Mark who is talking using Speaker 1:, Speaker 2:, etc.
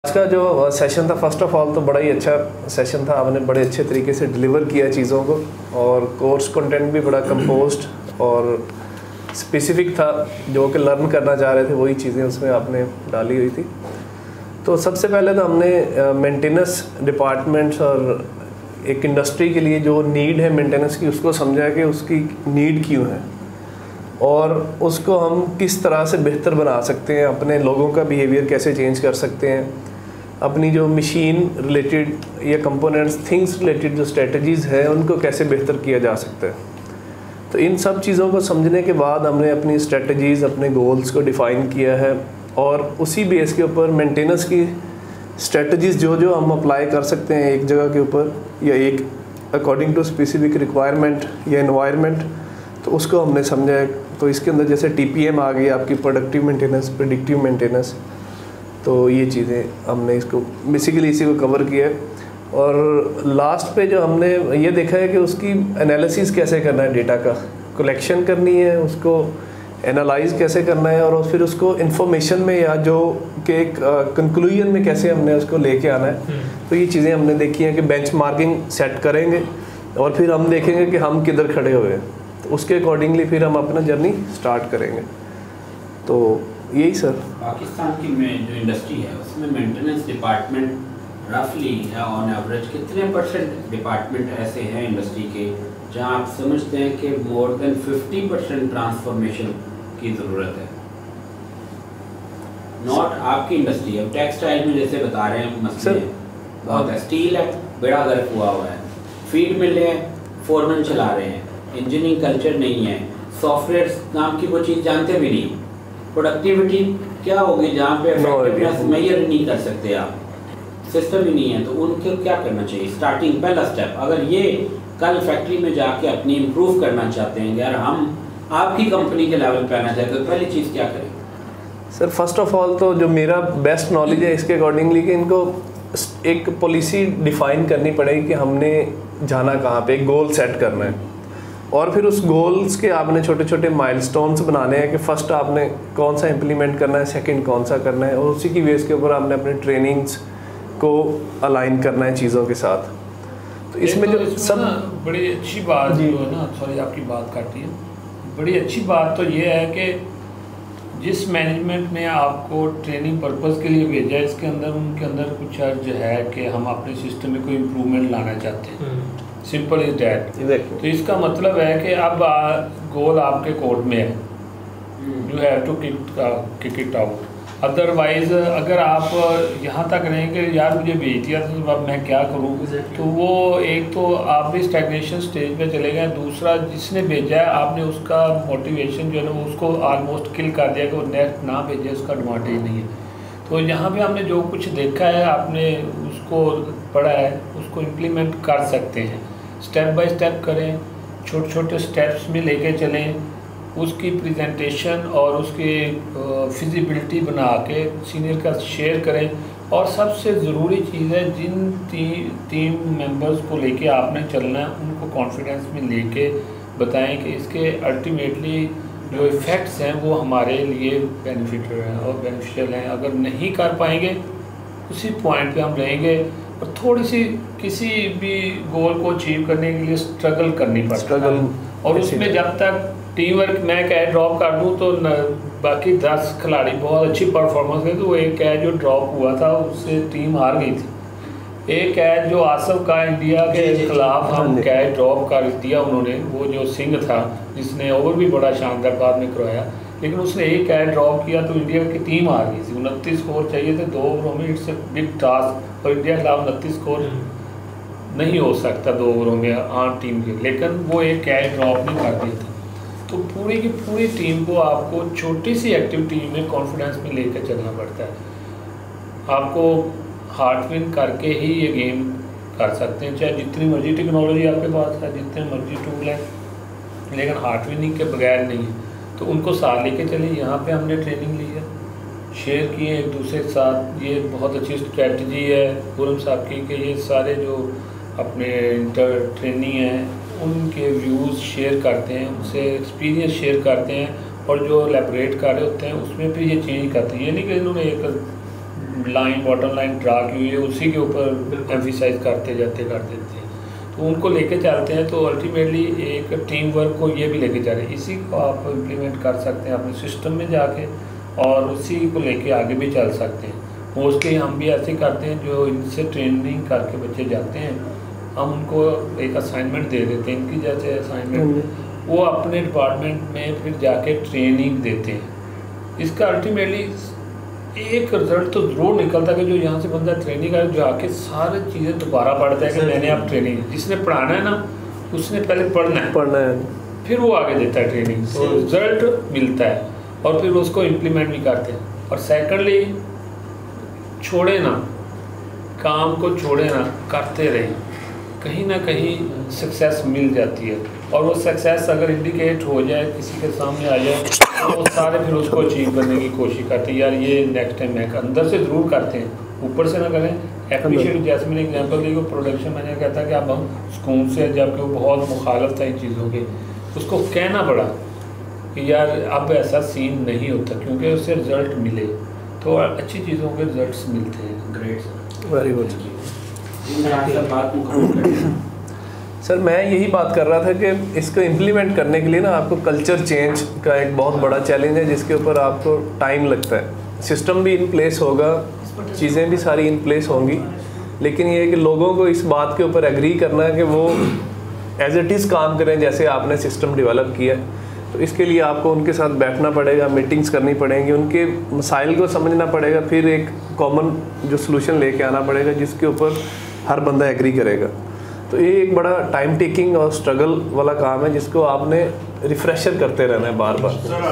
Speaker 1: आज का जो सेशन था, फर्स्ट ऑफ ऑल तो बड़ा ही अच्छा सेशन था। आपने बड़े अच्छे तरीके से डिलीवर किया चीज़ों को, और कोर्स कंटेंट भी बड़ा कंपोज्ड और स्पेसिफिक था। जो कि लर्न करना चाह रहे थे वही चीज़ें उसमें आपने डाली हुई थी। तो सबसे पहले तो हमने मेंटेनेंस डिपार्टमेंट्स और एक इंडस्ट्री के लिए जो नीड है मेंटेनेंस की, उसको समझा कि उसकी नीड क्यों है और उसको हम किस तरह से बेहतर बना सकते हैं, अपने लोगों का बिहेवियर कैसे चेंज कर सकते हैं, अपनी जो मशीन रिलेटेड या कंपोनेंट्स थिंग्स रिलेटेड जो स्ट्रेटजीज़ है उनको कैसे बेहतर किया जा सकता है। तो इन सब चीज़ों को समझने के बाद हमने अपनी स्ट्रेटजीज़, अपने गोल्स को डिफ़ाइन किया है और उसी बेस के ऊपर मेंटेनेंस की स्ट्रेटजीज़ जो हम अप्लाई कर सकते हैं एक जगह के ऊपर या एक अकॉर्डिंग टू स्पेसिफिक रिक्वायरमेंट या एनवायरनमेंट, तो उसको हमने समझा है। तो इसके अंदर जैसे TPM आ गई, आपकी प्रोडक्टिव मेंटेनेंस, प्रेडिक्टिव मेंटेनेंस, तो ये चीज़ें हमने इसको बेसिकली इसी को कवर किया है। और लास्ट पे जो हमने ये देखा है कि उसकी एनालिसिस कैसे करना है, डेटा का कलेक्शन करनी है, उसको एनालाइज कैसे करना है और फिर उसको इन्फॉर्मेशन में या जो कि एक कंक्लूजन में कैसे हमने उसको लेके आना है। तो ये चीज़ें हमने देखी हैं कि बेंचमार्किंग सेट करेंगे और फिर हम देखेंगे कि हम किधर खड़े हुए हैं, तो उसके अकॉर्डिंगली फिर हम अपना जर्नी स्टार्ट करेंगे। तो यही सर।
Speaker 2: पाकिस्तान की में जो इंडस्ट्री है उसमें मेंटेनेंस डिपार्टमेंट रफली या ऑन एवरेज कितने % डिपार्टमेंट ऐसे हैं इंडस्ट्री के जहां आप समझते हैं कि मोर देन 50% ट्रांसफॉर्मेशन की ज़रूरत है? नॉट आपकी इंडस्ट्री, अब टेक्सटाइल में जैसे बता रहे हैं मसले बहुत है, स्टील है बेड़ा गर्क हुआ है, फीड मिलें हैं, फोरमैन चला रहे हैं, इंजीनियरिंग कल्चर नहीं है, सॉफ्टवेयर नाम की वो चीज़ जानते भी नहीं, प्रोडक्टिविटी क्या होगी जहाँ पे इफेक्टिवनेस मेजर नहीं कर सकते आप, सिस्टम ही नहीं है, तो उनको क्या करना चाहिए? स्टार्टिंग पहला स्टेप, अगर ये कल फैक्ट्री में जाके अपनी इम्प्रूव करना चाहते हैं, यार हम आपकी कंपनी के लेवल पे आना चाहते हैं, तो पहली चीज़ क्या करें?
Speaker 1: सर फर्स्ट ऑफ ऑल तो जो मेरा बेस्ट नॉलेज है इसके अकॉर्डिंगली कि इनको एक पॉलिसी डिफ़ाइन करनी पड़ेगी कि हमने जाना कहाँ पे, एक गोल सेट करना है और फिर उस गोल्स के आपने छोटे छोटे माइलस्टोन्स बनाने हैं कि फर्स्ट आपने कौन सा इम्प्लीमेंट करना है, सेकंड कौन सा करना है, और उसी की बेस के ऊपर आपने अपने ट्रेनिंग्स को अलाइन करना है चीज़ों के साथ। तो इसमें जो सब
Speaker 3: बड़ी अच्छी बात जो है ना, सॉरी आपकी बात काटी है, बड़ी अच्छी बात तो ये है कि जिस मैनेजमेंट ने आपको ट्रेनिंग पर्पस के लिए भेजा है, इसके अंदर उनके अंदर कुछ अर्ज है कि हम अपने सिस्टम में कोई इम्प्रूवमेंट लाना चाहते हैं। Simple is that. तो इसका मतलब है कि अब गोल आपके कोर्ट में है, you have to kick it out. Otherwise अगर आप यहाँ तक रहेंगे यार मुझे भेज दिया तो अब मैं क्या करूँ, तो वो एक तो आप भी स्टैग्नेशन स्टेज पे चले गए, दूसरा जिसने भेजा है आपने उसका मोटिवेशन जो है ना वो उसको ऑलमोस्ट किल कर दिया कि वो नेक्स्ट ना भेजे, उसका एडवांटेज नहीं है। तो यहाँ पे हमने जो कुछ देखा है, आपने उसको पढ़ा है, उसको इम्प्लीमेंट कर सकते हैं, स्टेप बाय स्टेप करें, छोटे छोटे स्टेप्स में लेके चलें, उसकी प्रेजेंटेशन और उसकी फिजिबिलिटी बना के सीनियर का शेयर करें। और सबसे ज़रूरी चीज़ है, जिन टीम मेंबर्स को लेके आपने चलना है उनको कॉन्फिडेंस में लेके बताएं कि इसके अल्टीमेटली जो इफ़ेक्ट्स हैं वो हमारे लिए बेनिफिशियल हैं और बेनिफिशियल हैं। अगर नहीं कर पाएंगे उसी पॉइंट पे हम रहेंगे और थोड़ी सी किसी भी गोल को अचीव करने के लिए स्ट्रगल करनी पड़ती है। और उसमें जब तक टीम वर्क मैं कैच ड्रॉप कर दूँ तो बाकी 10 खिलाड़ी बहुत अच्छी परफॉर्मेंस है, तो वो एक कैच जो ड्रॉप हुआ था उससे टीम हार गई थी। एक कैच जो आसफ का इंडिया के खिलाफ हम कैच ड्रॉप कर दिया उन्होंने, वो जो सिंह था जिसने ओवर भी बड़ा शानदार बाद में करवाया, लेकिन उसने एक कैच ड्रॉप किया तो इंडिया की टीम हार गई थी। 29 स्कोर चाहिए थे 2 ओवरों में, इट्स ए बिग टास्क, और इंडिया के खिलाफ 29 स्कोर नहीं हो सकता 2 ओवरों में आम टीम के, लेकिन वो एक कैच ड्रॉप नहीं कर दिया था। तो पूरी की पूरी टीम को आपको छोटी सी एक्टिविटी में कॉन्फिडेंस में लेकर चलना पड़ता है। आपको हार्ट विन करके ही ये गेम कर सकते हैं, चाहे जितनी मर्जी टेक्नोलॉजी आपके पास है, जितने मर्जी टूल हैं, लेकिन हार्ट विनिंग के बगैर नहीं है। तो उनको साथ लेके चले। यहाँ पे हमने ट्रेनिंग ली है, शेयर किए एक दूसरे के साथ, ये बहुत अच्छी स्ट्रेटजी है पूरम साहब की कि ये सारे जो अपने इंटर ट्रेनी हैं उनके व्यूज़ शेयर करते हैं, उनसे एक्सपीरियंस शेयर करते हैं, और जो एलेबरेट कर रहे होते हैं उसमें फिर ये चेंज करते हैं। ये नहीं कि इन्होंने एक लाइन बॉटम लाइन ड्रा की हुई है उसी के ऊपर एम्फिसाइज करते जाते कर देते हैं, तो उनको लेके चलते हैं। तो अल्टीमेटली एक टीम वर्क को ये भी लेके जा रहे हैं, इसी को आप इम्प्लीमेंट कर सकते हैं अपने सिस्टम में जाके और उसी को लेके आगे भी चल सकते हैं। मोस्टली हम भी ऐसे करते हैं, जो इनसे ट्रेनिंग करके बच्चे जाते हैं हम उनको एक असाइनमेंट दे देते हैं, इनकी जैसे असाइनमेंट वो अपने डिपार्टमेंट में फिर जाके ट्रेनिंग देते हैं। इसका अल्टीमेटली एक रिजल्ट तो ज़रूर निकलता है कि जो यहाँ से बंदा ट्रेनिंग कर जाके सारी चीज़ें दोबारा पढ़ता है कि मैंने अब ट्रेनिंग, जिसने पढ़ाना है ना उसने पहले पढ़ना है फिर वो आगे देता है ट्रेनिंग, तो रिजल्ट मिलता है और फिर उसको इम्प्लीमेंट भी करते हैं। और सेकेंडली छोड़े ना, काम को छोड़े ना, करते रहे, कहीं ना कहीं सक्सेस मिल जाती है। और वो सक्सेस अगर इंडिकेट हो जाए किसी के सामने आ जाए तो वो सारे फिर उसको अचीव करने की कोशिश करते हैं, यार ये नेक्स्ट टाइम मैं अंदर से ज़रूर करते हैं, ऊपर से ना करें। एप्रिशिएट जैसे मैंने एग्जांपल दी, वो प्रोडक्शन मैंने कहता है कि अब हम सुकून से, जबकि वो बहुत मुखालफ था इन चीज़ों के, उसको कहना पड़ा कि यार अब ऐसा सीन नहीं होता क्योंकि उससे रिज़ल्ट मिले, तो अच्छी चीज़ों के रिजल्ट्स मिलते हैं।
Speaker 2: Great sir,
Speaker 1: very good sir. मैं यही बात कर रहा था कि इसको इम्प्लीमेंट करने के लिए ना आपको कल्चर चेंज का एक बहुत बड़ा चैलेंज है, जिसके ऊपर आपको टाइम लगता है। सिस्टम भी इन प्लेस होगा, चीज़ें भी सारी इन प्लेस होंगी, लेकिन ये है कि लोगों को इस बात के ऊपर एग्री करना है कि वो एज इट इज़ काम करें जैसे आपने सिस्टम डेवलप किया है। तो इसके लिए आपको उनके साथ बैठना पड़ेगा, मीटिंग्स करनी पड़ेंगी, उनके मसाइल को समझना पड़ेगा, फिर एक कॉमन जो सलूशन लेके आना पड़ेगा जिसके ऊपर हर बंदा एग्री करेगा। तो ये एक बड़ा टाइम टेकिंग और स्ट्रगल वाला काम है जिसको आपने रिफ्रेशर करते रहना है बार बार।